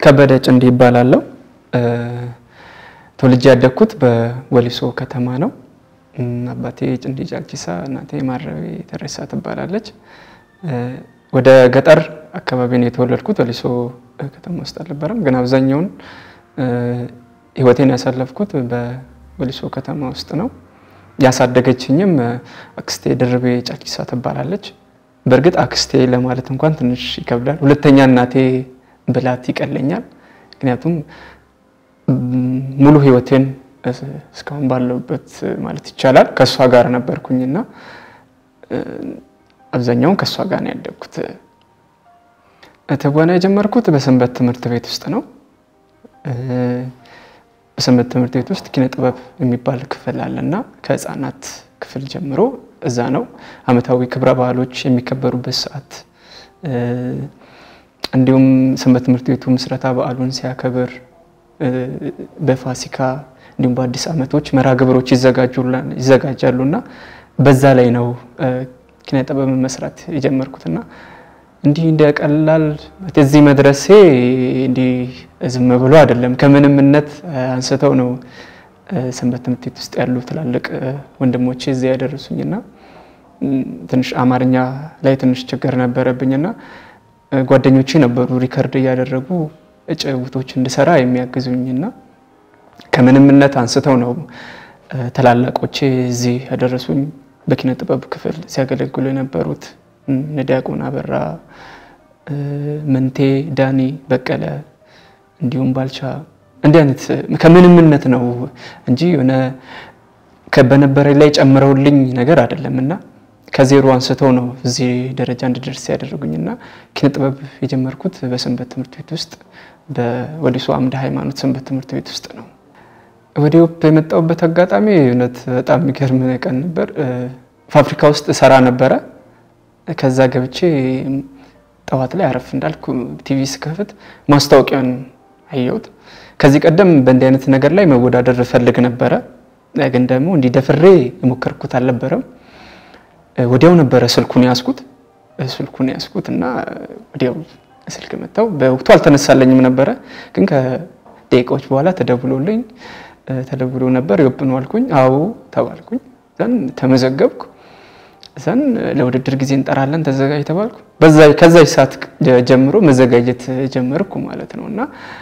ከበደ ጭንዲ ይባላል ተወልጄ ያደግኩት በወሊሶ ከተማ ነው አባቴ ጭንዲ ጃልቺሳ እናቴ ማረቤ ተረሳ ትባላለች ወደ ገጠር አካባቢ ነው የተወለድኩት ወሊሶ ከተማ ውስጥ አልነበረም ግን አብዛኛውን ህይወቴን ያሳለፍኩት በወሊሶ ከተማ ውስጥ ነው ያሳደገችኝም አክስቴ ድርቤ ጫልቺሳ ትባላለች በርግጥ አክስቴ ለማለት እንኳን ትንሽ ይከብዳል ሁለተኛ እናቴ ብላት ይቀለኛል ምክንያቱም ሙሉ ህይወቴን እስካሁን ባለውበት ማለት ይቻላል ከሷ ጋር ነበርኩኝና አብዛኛውን ከሷ ጋር ነው ያደግኩት ተጓና የጀመርኩት በሰንበት ትምህርት ቤት ውስጥ ነው በሰንበት ትምህርት ቤት ውስጥ ኪነ ጥበብ የሚባል ክፍል አለና ከህፃናት ክፍል ጀምሮ እዛ ነው አመታዊ ክብረ በዓሎች የሚከበሩበት ሰዓት እንዲሁም ሰንበት ትምህርት ቤቱ ምስረታ በዓሉን ሲያከብር በፋሲካ እንዲሁም በአዲስ አመቶች መራግብሮች ይዘጋጃሉና በዛ ላይ ነው ኪነ ጥበብ መስራት የጀመርኩትና እንዲህ እንደቀላል በዚህ መድረሴ እንዲህ ዝም ብሎ አይደለም ከምንምነት አንስተው ነው ሰንበት ትምህርት ቤት ውስጥ ያሉ ትላልቅ ወንድሞቼ እዚህ ያደረሱኝና ትንሽ አማርኛ ላይ ትንሽ ችግር ነበረብኝና ጓደኞቼ ነበሩ ሪከርድ ያደረጉ እጨውቶች እንድሰራ የሚያግዙኝና ከምንምነት አንስተው ነው ተላላቆቼ እዚህ ያደረሱኝ በኪነ ጥበብ ክፍል ሲያገለግሉ የነበሩት ነዲያቆን አበራ መንቴ ዳኒ በቀለ እንዲሁም ባልቻ እንዲህ አይነት ከምንምነት ነው እንጂ የሆነ ከበነበረኝ ላይ ጨምረውልኝ ነገር አይደለምና ከዜሮ አንስተው ነው እዚህ ደረጃ እንድደርስ ያደረጉኝና ኪነ ጥበብ የጀመርኩት በሰንበት ትምህርት ቤት ውስጥ በወሊሶ አምደ ሃይማኖት ሰንበት ትምህርት ቤት ውስጥ ነው ወዲያው በመጣውበት አጋጣሚ እውነት በጣም የሚገርም ቀን ነበር ፋብሪካ ውስጥ ሰራ ነበር ከዛ ገብቼ ጠዋት ላይ አረፍ እንዳልኩ ቲቪ ስከፍት ማስታወቂያን አየሁት ከዚህ ቀደም በእንዲህ አይነት ነገር ላይ መወዳደር ፈልግ ነበር ግን ደግሞ እንዲደፍሬ የሞከርኩት አልነበረም ወዲያው ነበር ስልኩን ያስኩትና ወዲያው ስልክ መጣው በወቅቱ አልተነሳለኝም ነበር ግን ከደቂቃዎች በኋላ ተደውሎ ነበር ይወብኑ አልኩኝ አዎ ተባልኩኝ ዘን ተመዘገብኩ ዘን ለውድድር ጊዜ እንጠራለን ተዘጋጅ ተባልኩ ከዛይ ሰዓት ጀምሮ መዘጋጀት ጀመርኩ ማለት ነውና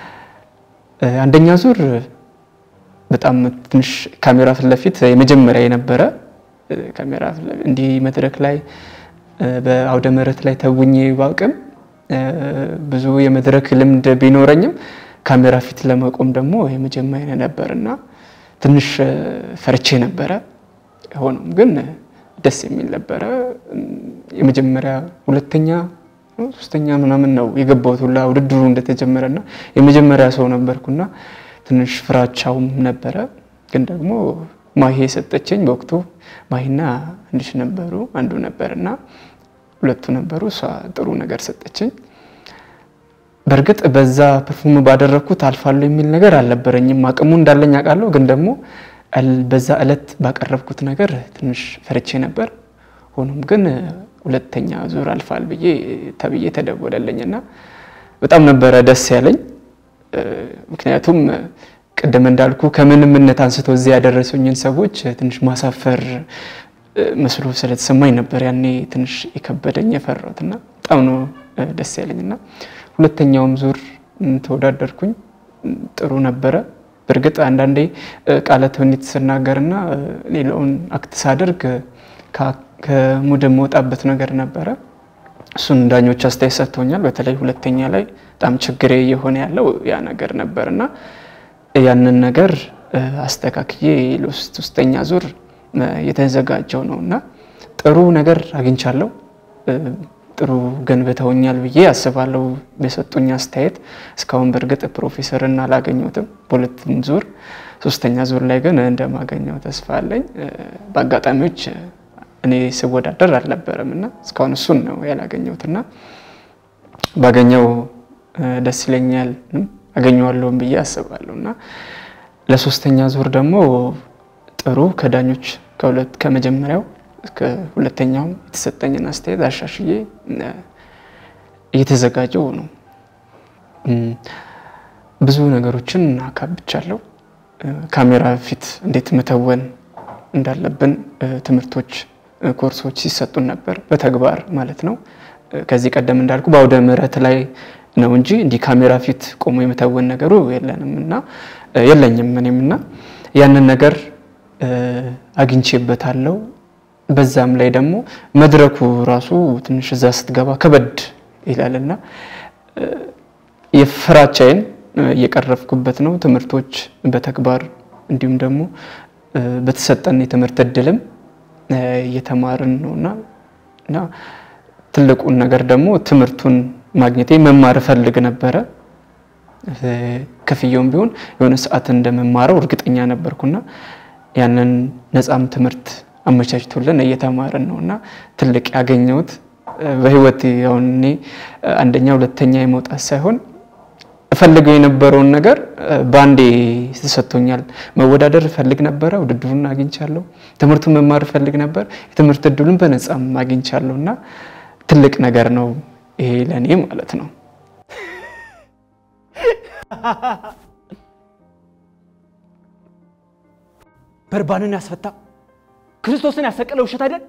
አንደኛ ዙር በጣም ትንሽ ካሜራ ፍለፊት የመጀመሪያ የነበረ ካሜራ እንዲ መድረክ ላይ በአውደ ምህረት ላይ ተውኜ ባውቅም ብዙ የመድረክ ልምድ ቢኖረኝም ካሜራ ፊት ለመቆም ደግሞ የመጀመሪያ ነበርና ትንሽ ፈርቼ ነበር ሆኖም ግን ደስ የሚል ነበር የመጀመሪያ ሁለተኛ ሶስተኛ ምናምን ነው የገባሁት ሁላ ውድድሩ እንደተጀመረና የመጀመሪያ ሰው ነበርኩና ትንሽ ፍራቻውም ነበር ግን ደግሞ ማሂ ሰጠችኝ በወቅቱ ማሂና እንድሽ ነበሩ አንዱ ነበርና ሁለቱ ነበሩ እሷ ጥሩ ነገር ሰጠችኝ በርግጥ በዛ ፐርፎርም ባደረኩት አልፋለሁ የሚል ነገር አልነበረኝም አቅሙ እንዳለኝ አቃለሁ ግን ደግሞ በዛ እለት ባቀረብኩት ነገር ትንሽ ፈርቼ ነበር ሆኖም ግን ሁለተኛ ዙር አልፋል ብዬ ተደወለልኝና በጣም ነበር ደስ ያለኝ ምክንያቱም ቀደም እንዳልኩ ከምንምነት አንስተው እዚህ ያደረሱኝን ሰዎች ትንሽ ማሳፈር መስሎ ስለተሰማኝ ነበር ያኔ ትንሽ ይከበደኝ የፈራውትና በጣም ነው ደስ ያለኝና ሁለተኛውም ዙር ተወዳደርኩኝ ጥሩ ነበር በርግጥ አንዳንዴ ቃለ ተውኔት ስናገርና ሌላውን አክት ሳደርግ ከሙድ መውጣበት ነገር ነበር እሱን ዳኞች አስተያየት ሰጥተውኛል በተለይ ሁለተኛ ላይ በጣም ችግሬ የሆነ ያለው ያ ነገር ነበርና ያንን ነገር አስተካክዬ ለሶስተኛ ዙር የተዘጋጀው ነውና ጥሩ ነገር አግኝቻለሁ ጥሩ ገንብተውኛል ብዬ አስባለሁ በሰጡኝ አስተያየት እስካሁን በርግጥ ፕሮፌሰርና አላገኘሁትም በሁለቱም ዙር ሶስተኛ ዙር ላይ ግን እንደማገኘው ተስፋ አለኝ በአጋጣሚዎች እኔ ስወዳደር አልነበረምና እስካሁን እሱን ነው ያላገኘሁትና ባገኘው ደስ ይለኛል አገኘዋለሁ ብዬ አስባለሁና ለሶስተኛ ዙር ደግሞ ጥሩ ከዳኞች ከመጀመሪያው ከሁለተኛው የተሰጠኝና አስተያየት አሻሽዬ እየተዘጋጀው ነው ብዙ ነገሮችን አካብቻለሁ። ካሜራ ፊት እንዴት መተወን እንዳለብን ትምህርቶች ኮርሶች ሲሰጡን ነበር በተግባር ማለት ነው። ከዚህ ቀደም እንዳልኩ ባውደ ምሕረት ላይ ነው እንጂ እንዲ ካሜራ ፊት ቆሞ የመተወን ነገሩ የለንምና የለኝም እኔምና ያንን ነገር አግኝቼበታለሁ። በዛም ላይ ደግሞ መድረኩ ራሱ ትንሽ እዛ ስትገባ ከበድ ይላልና የፍራቻዬን እየቀረፍኩበት ነው። ትምህርቶች በተግባር እንዲሁም ደግሞ በተሰጠን የትምህርት እድልም እየተማርን ነውና ትልቁን ነገር ደግሞ ትምህርቱን ማግኘቴ መማር ፈልግ ነበር። ከፍየውም ቢሆን የሆነ ሰዓት እንደመማረው እርግጠኛ ነበርኩና ያንን ነፃም ትምህርት አመቻችቶልን እየተማርን ነውና ትልቅ ያገኘሁት በህይወት ያውኔ አንደኛ ሁለተኛ የመውጣት ሳይሆን ፈልገው የነበረውን ነገር ባንዴ ተሰጥቶኛል። መወዳደር ፈልግ ነበር፣ ውድድሩን አግኝቻለሁ። ትምህርቱን መማር ፈልግ ነበር፣ የትምህርት እድሉን በነፃም አግኝቻለሁና ትልቅ ነገር ነው ይሄ ለኔ ማለት ነው። በርባንን ያስፈታ ክርስቶስን ያሰቀለው ውሸት አይደል?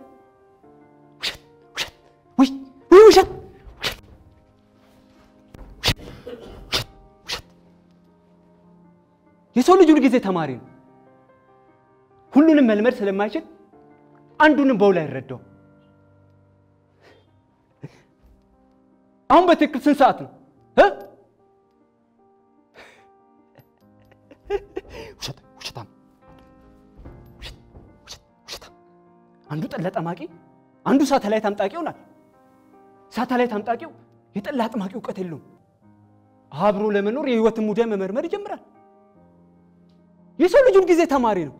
ውሸት የሰው ልጅ ሁሉ ጊዜ ተማሪ ነው። ሁሉንም መልመድ ስለማይችል አንዱንም በውል አይረዳው። አሁን በትክክል ስንት ሰዓት ነው? ውሸታም አንዱ ጠላ ጠማቂ አንዱ ሳተላይት አምጣቂ ሆናል። ሳተላይት አምጣቂው የጠላ አጥማቂ ዕውቀት የለውም። አብሮ ለመኖር የህይወትን ሙዳይ መመርመር ይጀምራል። የሰው ልጅ ሁሉ ጊዜ ተማሪ ነው።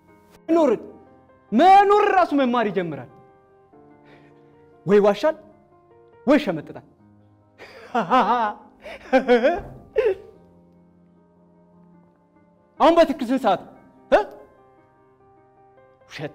መኖር ራሱ መማር ይጀምራል። ወይ ዋሻል ወይ ሸመጥጣል። አሁን በትክክል ስንት ሰዓት? ውሸት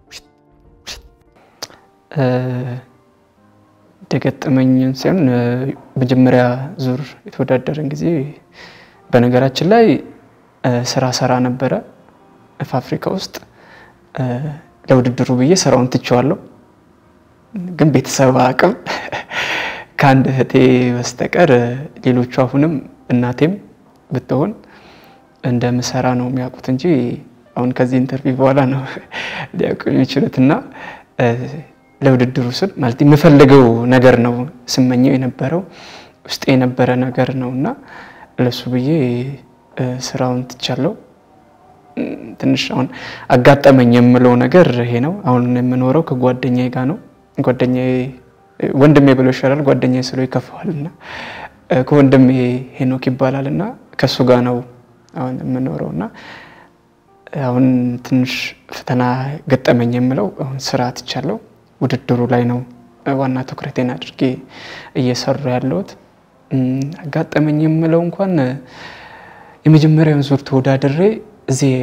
ደገጠመኝን ሲሆን በመጀመሪያ ዙር የተወዳደረን ጊዜ በነገራችን ላይ ስራ ነበር አፍሪካ ውስጥ ለውድድሩ ብዬ ስራውን ትቼዋለሁ። ግን ቤተሰብ አቅም ካንድ እህቴ በስተቀር ሌሎቹ አሁንም እናቴም ብትሆን እንደምሰራ ነው የሚያውቁት እንጂ አሁን ከዚህ ኢንተርቪው በኋላ ነው ሊያውቁ የሚችሉትና ለውድድሩ ስል ማለት የምፈልገው ነገር ነው ስመኘው የነበረው ውስጤ የነበረ ነገር ነውና ለሱ ብዬ ስራውን ትቻለሁ። ትንሽ አሁን አጋጠመኝ የምለው ነገር ይሄ ነው። አሁን የምኖረው ከጓደኛዬ ጋር ነው። ጓደኛዬ ወንድሜ ብሎ ይሻላል፣ ጓደኛዬ ስለው ይከፋዋልና ከወንድሜ ሄኖክ ይባላልና ከሱ ጋር ነው አሁን የምኖረውና አሁን ትንሽ ፈተና ገጠመኝ የምለው አሁን ስራ ትቻለሁ። ውድድሩ ላይ ነው ዋና ትኩረቴን አድርጌ እየሰራሁ ያለሁት። አጋጠመኝ የምለው እንኳን የመጀመሪያውን ዙር ተወዳድሬ እዚህ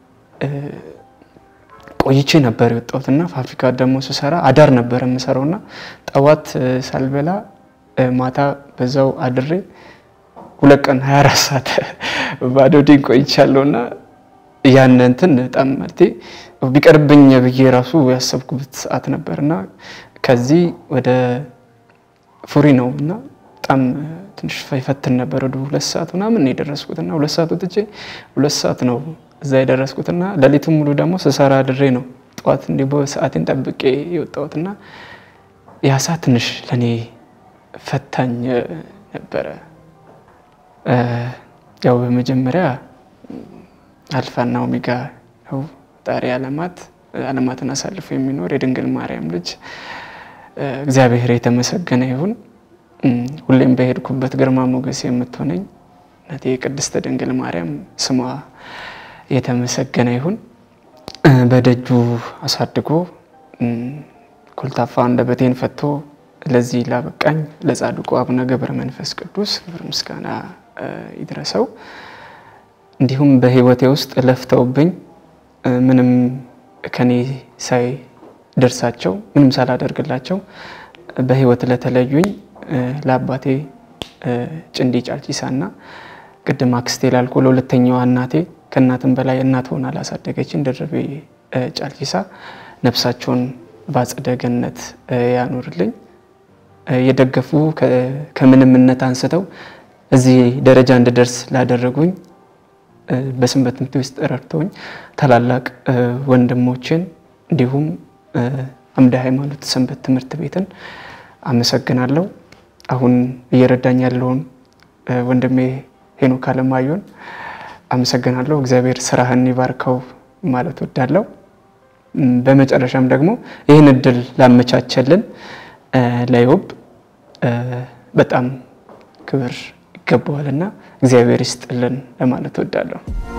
ቆይቼ ነበር የወጣሁትና ፋብሪካ ደግሞ ስሰራ አዳር ነበር የምሰራውና ጠዋት ሳልበላ ማታ በዛው አድሬ ሁለት ቀን 24 ሰዓት ባዶ ዲን ቆይቻለሁና ያን እንትን በጣም ማለት ቢቀርብኝ ብዬ ራሱ ያሰብኩት ሰዓት ነበርና ከዚህ ወደ ፉሪ ነውና በጣም ትንሽ ፈተን ነበር። ወደ 2 ሰዓት ምናምን የደረስኩትና 2 ሰዓት ወጥቼ 2 ሰዓት ነው እዛ የደረስኩትና ለሊቱን ሙሉ ደግሞ ስሰራ አድሬ ነው ጧት እንዲህ በሰዓቴን ጠብቄ የወጣሁትና ያ ሰዓት ትንሽ ለኔ ፈታኝ ነበር። ያው በመጀመሪያ አልፋና ኦሜጋ ነው ጣሪ ዓለማትን አሳልፎ የሚኖር የድንግል ማርያም ልጅ እግዚአብሔር የተመሰገነ ይሁን። ሁሌም በሄድኩበት ግርማ ሞገስ የምትሆነኝ እናቴ ቅድስት ድንግል ማርያም ስሟ የተመሰገነ ይሁን። በደጁ አሳድጎ ኮልታፋ አንደበቴን ፈቶ ለዚህ ላበቃኝ ለጻድቁ አቡነ ገብረ መንፈስ ቅዱስ ክብር ምስጋና ይድረሰው። እንዲሁም በህይወቴ ውስጥ ለፍተውብኝ ምንም ከኔ ሳይ ደርሳቸው ምንም ሳላደርግላቸው በህይወት ለተለዩኝ ለአባቴ ጭንዲ ጫልቺሳና ቅድም አክስቴ ላልኩ ለሁለተኛዋ እናቴ ከእናትም በላይ እናት ሆና ላሳደገችን ደርቤ ጫልቺሳ ነፍሳቸውን በአጸደ ገነት ያኑርልኝ። የደገፉ ከምንምነት አንስተው እዚህ ደረጃ እንድደርስ ላደረጉኝ በሰንበት ትምህርት ውስጥ ረድተውኝ ታላላቅ ወንድሞችን እንዲሁም አምደ ሃይማኖት ሰንበት ትምህርት ቤትን አመሰግናለሁ። አሁን እየረዳኝ ያለውን ወንድሜ ሄኖክ አለማየሁን አመሰግናለሁ። እግዚአብሔር ስራህን ይባርከው ማለት ወዳለሁ። በመጨረሻም ደግሞ ይህን እድል ላመቻቸልን ለዮብ በጣም ክብር ይገባዋልና እግዚአብሔር ይስጥልን ለማለት ወዳለሁ።